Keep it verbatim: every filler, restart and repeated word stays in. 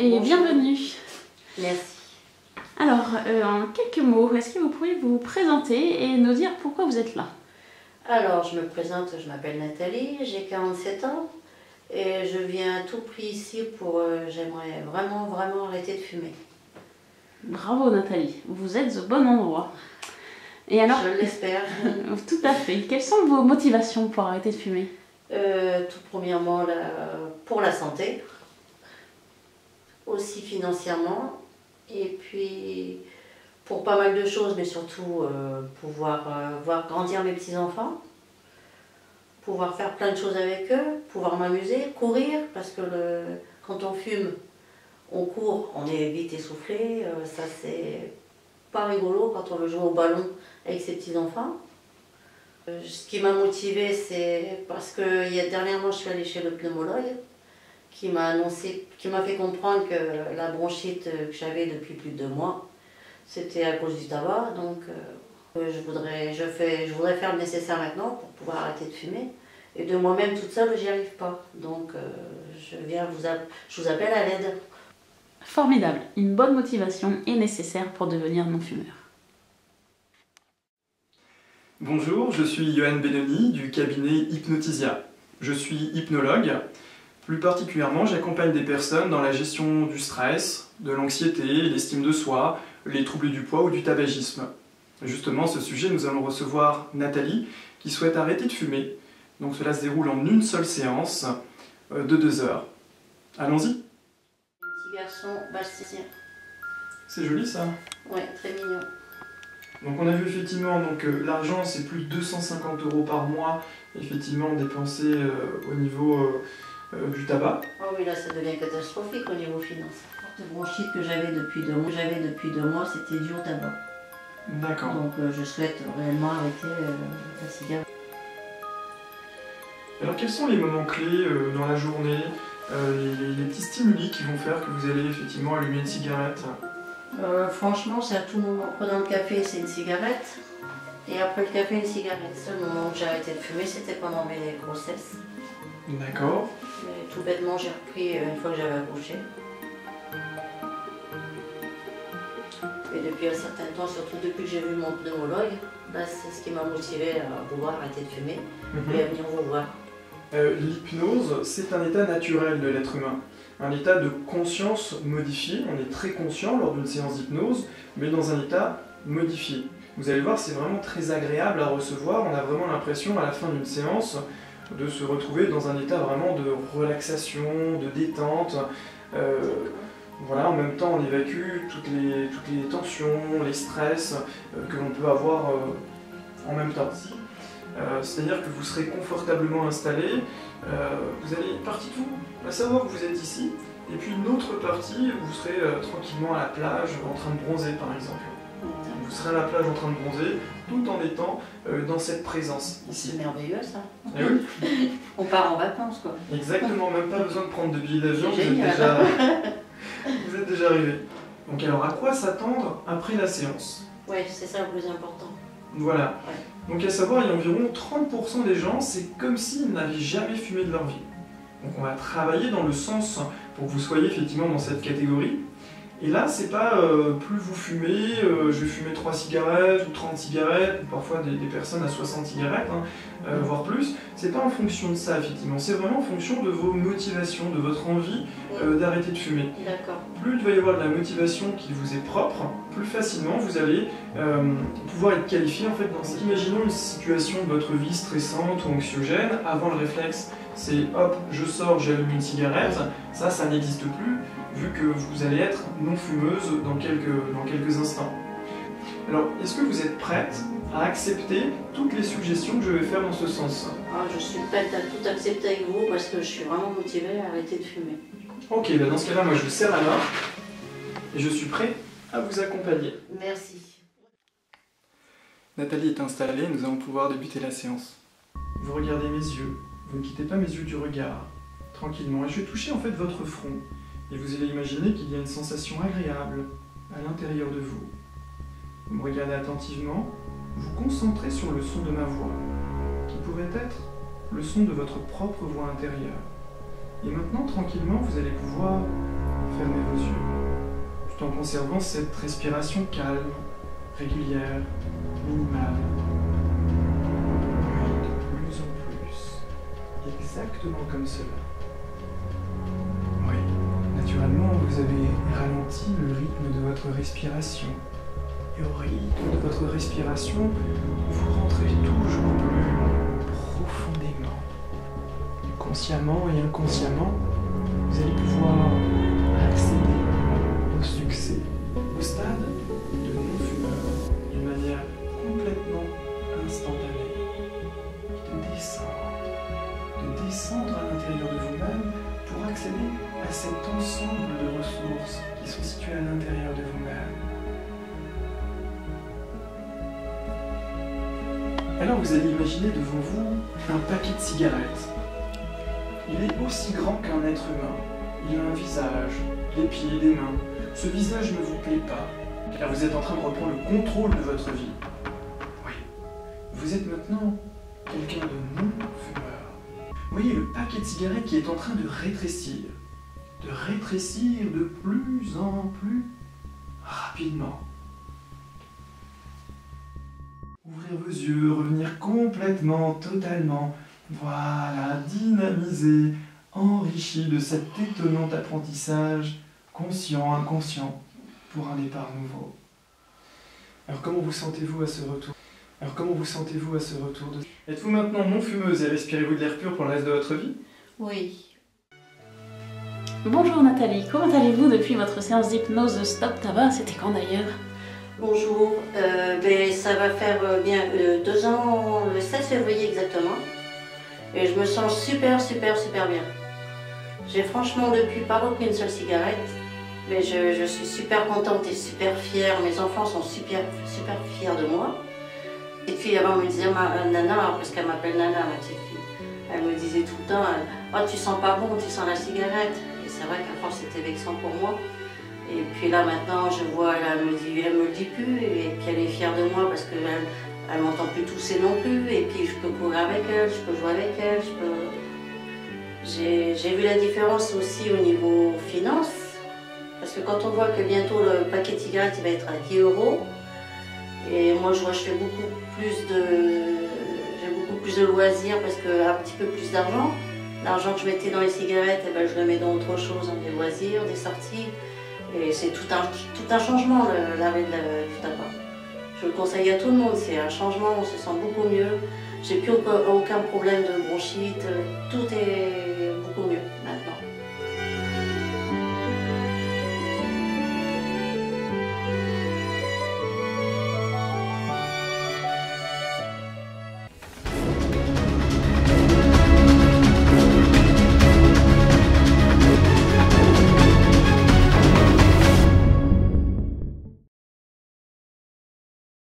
et bonjour. Bienvenue. Merci. Alors, euh, en quelques mots, est-ce que vous pourriez vous présenter et nous dire pourquoi vous êtes là? Alors, je me présente, je m'appelle Nathalie, j'ai quarante-sept ans et je viens à tout prix ici pour, euh, j'aimerais vraiment, vraiment arrêter de fumer. Bravo Nathalie, vous êtes au bon endroit. Et alors, je l'espère. Tout à fait. Quelles sont vos motivations pour arrêter de fumer? euh, Tout premièrement, la, pour la santé, aussi financièrement, et puis pour pas mal de choses, mais surtout euh, pouvoir euh, voir grandir mes petits-enfants, pouvoir faire plein de choses avec eux, pouvoir m'amuser, courir, parce que le, quand on fume, on court, on est vite essoufflé, euh, ça c'est pas rigolo quand on veut jouer au ballon avec ses petits-enfants. Euh, ce qui m'a motivée, c'est parce que y a, dernièrement je suis allée chez le pneumologue, qui m'a annoncé, qui m'a fait comprendre que la bronchite que j'avais depuis plus de deux mois, c'était à cause du tabac. Donc euh, je, voudrais, je, fais, je voudrais faire le nécessaire maintenant pour pouvoir arrêter de fumer. Et de moi-même toute seule, j'y arrive pas. Donc euh, je, viens vous je vous appelle à l'aide. Formidable. Une bonne motivation est nécessaire pour devenir non-fumeur. Bonjour, je suis Yoann Benoni du cabinet Hypnotisia. Je suis hypnologue. Plus particulièrement, j'accompagne des personnes dans la gestion du stress, de l'anxiété, l'estime de soi, les troubles du poids ou du tabagisme. Justement, à ce sujet, nous allons recevoir Nathalie qui souhaite arrêter de fumer. Donc cela se déroule en une seule séance de deux heures. Allons-y. Petit garçon bastien. C'est joli ça. Ouais, très mignon. Donc on a vu effectivement, donc euh, l'argent c'est plus de deux cent cinquante euros par mois, effectivement dépensé euh, au niveau euh, euh, du tabac. Oh oui, là ça devient catastrophique au niveau finance. Cette bronchite que j'avais depuis deux mois, j'avais depuis deux mois, c'était dû au tabac. D'accord. Donc euh, je souhaite réellement arrêter euh, la cigarette. Alors quels sont les moments clés euh, dans la journée, euh, les, les petits stimuli qui vont faire que vous allez effectivement allumer une cigarette? Euh, franchement, c'est à tout moment. En prenant le café, c'est une cigarette. Et après le café, une cigarette. Le seul moment où j'ai arrêté de fumer, c'était pendant mes grossesses. D'accord. Mais tout bêtement, j'ai repris une fois que j'avais accouché. Et depuis un certain temps, surtout depuis que j'ai vu mon pneumologue, là, c'est ce qui m'a motivé à vouloir arrêter de fumer Mm-hmm. et à venir vous voir. Euh, L'hypnose, c'est un état naturel de l'être humain. Un état de conscience modifié. On est très conscient lors d'une séance d'hypnose, mais dans un état modifié. Vous allez voir, c'est vraiment très agréable à recevoir. On a vraiment l'impression, à la fin d'une séance, de se retrouver dans un état vraiment de relaxation, de détente. Euh, voilà, en même temps, on évacue toutes les, toutes les tensions, les stress euh, que l'on peut avoir euh, en même temps. Euh, C'est-à-dire que vous serez confortablement installé, euh, vous allez une partie de vous à savoir que vous êtes ici, et puis une autre partie, vous serez euh, tranquillement à la plage en train de bronzer par exemple. Vous serez à la plage en train de bronzer, tout en étant euh, dans cette présence ici. C'est merveilleux ça. Et oui. On part en vacances quoi. Exactement, même pas besoin de prendre de billets d'avion, vous, Génial. êtes déjà... vous êtes déjà arrivé. Donc alors à quoi s'attendre après la séance? Oui, c'est ça le plus important. Voilà. Ouais. Donc à savoir, il y a environ trente pour cent des gens, c'est comme s'ils n'avaient jamais fumé de leur vie. Donc on va travailler dans le sens pour que vous soyez effectivement dans cette catégorie. Et là, c'est pas euh, plus vous fumez, euh, je vais fumer trois cigarettes ou trente cigarettes, ou parfois des, des personnes à soixante cigarettes, hein, euh, voire plus. C'est pas en fonction de ça, effectivement. C'est vraiment en fonction de vos motivations, de votre envie euh, d'arrêter de fumer. D'accord. Plus il va y avoir de la motivation qui vous est propre, plus facilement vous allez euh, pouvoir être qualifié en fait dans... Imaginons une situation de votre vie stressante ou anxiogène, avant le réflexe, c'est hop, je sors, j'allume une cigarette. Ça, ça n'existe plus, vu que vous allez être non-fumeuse dans quelques, dans quelques instants. Alors, est-ce que vous êtes prête à accepter toutes les suggestions que je vais faire dans ce sens? Ah, je suis prête à tout accepter avec vous parce que je suis vraiment motivée à arrêter de fumer. Ok, bah dans ce cas-là, moi je vous serre la main et je suis prêt à vous accompagner. Merci. Nathalie est installée, nous allons pouvoir débuter la séance. Vous regardez mes yeux, vous ne quittez pas mes yeux du regard, tranquillement, et je vais toucher en fait votre front. Et vous allez imaginer qu'il y a une sensation agréable à l'intérieur de vous. Vous me regardez attentivement, vous concentrez sur le son de ma voix, qui pourrait être le son de votre propre voix intérieure. Et maintenant, tranquillement, vous allez pouvoir fermer vos yeux, tout en conservant cette respiration calme, régulière, minimale. Oui, de plus en plus. Exactement comme cela. Oui, naturellement, vous avez ralenti le rythme de votre respiration. Et au rythme de votre respiration, vous rentrez toujours plus profondément. Consciemment et inconsciemment, vous allez pouvoir accéder au succès, au stade de non-fumeur, d'une manière complètement instantanée. De descendre, de descendre à l'intérieur de vous-même pour accéder à cet ensemble de ressources qui sont situées à l'intérieur de vous-même. Alors vous allez imaginer devant vous un paquet de cigarettes. Il est aussi grand qu'un être humain. Il a un visage, des pieds, des mains. Ce visage ne vous plaît pas, car vous êtes en train de reprendre le contrôle de votre vie. Oui, vous êtes maintenant quelqu'un de non-fumeur. Vous voyez le paquet de cigarettes qui est en train de rétrécir. De rétrécir de plus en plus rapidement. Ouvrir vos yeux, revenir complètement, totalement, voilà, dynamisé, enrichi de cet étonnant apprentissage, conscient, inconscient, pour un départ nouveau. Alors comment vous sentez-vous à ce retour Alors comment vous sentez-vous à ce retour de... Êtes-vous maintenant non fumeuse et respirez-vous de l'air pur pour le reste de votre vie? Oui. Bonjour Nathalie, comment allez-vous depuis votre séance d'hypnose de Stop Tabac? C'était quand d'ailleurs? Bonjour, euh, ben, ça va faire euh, bien euh, deux ans, le sept février exactement. Et je me sens super, super, super bien. J'ai franchement depuis pas repris une seule cigarette. Mais je, je suis super contente et super fière. Mes enfants sont super, super fiers de moi. Ma petite fille avant me disait ma, Nana, parce qu'elle m'appelle Nana, ma petite fille. Elle me disait tout le temps, oh, tu sens pas bon, tu sens la cigarette. Et c'est vrai qu'à force c'était vexant pour moi. Et puis là maintenant je vois, elle me dit, elle me le dit plus. Et puis elle est fière de moi parce qu'elle elle m'entend plus tousser non plus. Et puis je peux courir avec elle, je peux jouer avec elle. je peux... J'ai vu la différence aussi au niveau finance. Parce que quand on voit que bientôt le paquet de cigarettes il va être à dix euros, et moi je vois je fais beaucoup plus de, j'ai beaucoup plus de loisirs parce que un petit peu plus d'argent. L'argent que je mettais dans les cigarettes, et ben, je le mets dans autre chose, dans des loisirs, des sorties. Et c'est tout un, tout un changement l'arrêt du tabac. Je le conseille à tout le monde, c'est un changement, on se sent beaucoup mieux. J'ai plus aucun, aucun problème de bronchite, tout est